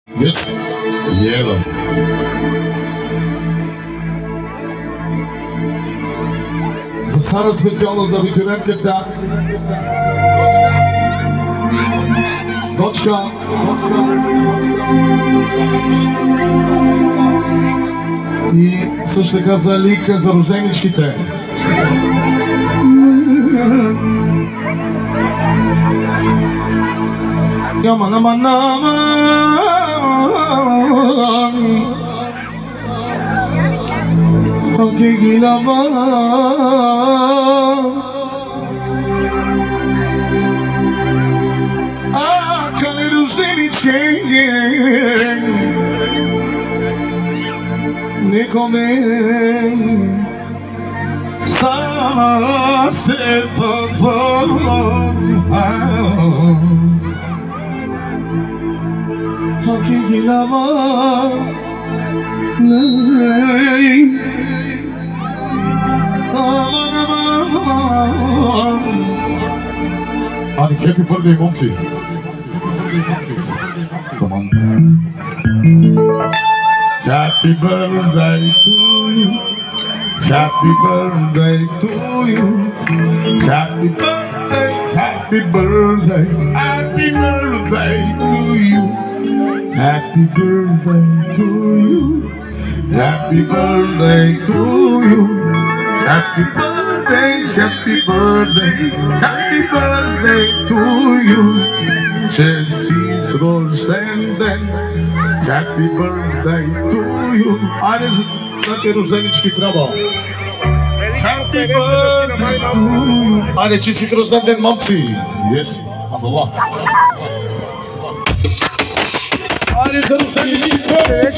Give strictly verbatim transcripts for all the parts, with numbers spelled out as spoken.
Yes, yellow. За Сара специално за абитуриентката. Дочка. И също така за Лика, за рожденичките. Няма, нама, нама. Окей, ги нама. А, кали рожденички. Никоме става се пъпъм. Окей, ги нама. Adi, happy birthday, Momsi. Come on. Happy birthday to you. Happy birthday to you. Happy birthday, happy birthday, happy birthday to you. Happy birthday to you. Happy birthday to you. Happy birthday, happy birthday, happy birthday to you. Честит рожден ден, happy birthday to you. Айде за тези рожденички трябва. Happy birthday to you. Айде честит рожден ден, момци. Yes, Allah. Айде за рожденичките.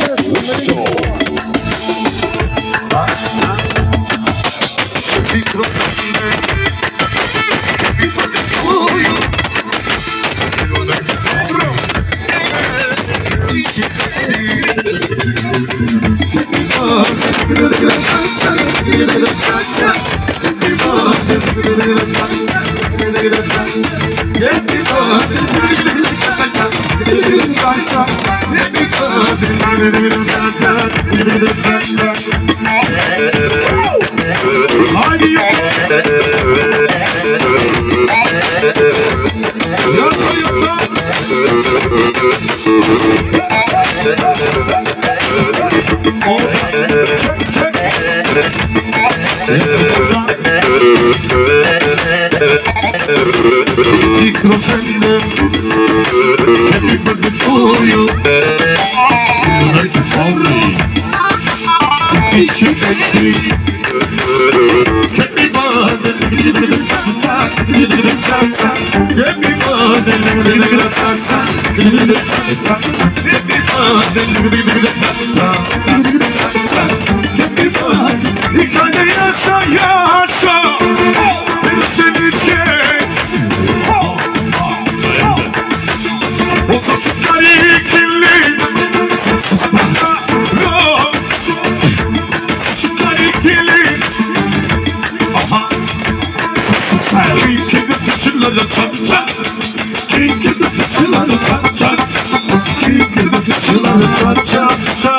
Cha cha cha cha cha cha cha cha cha cha cha